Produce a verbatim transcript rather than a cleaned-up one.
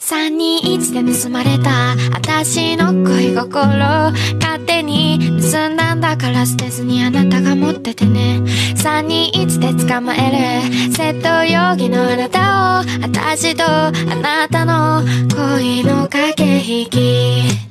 さんにいちで盗まれた私の恋心、勝手に盗んだんだから捨てずにあなたが持っててね。さんにいちで捕まえる窃盗容疑のあなたを、私とあなたの恋の駆け引き。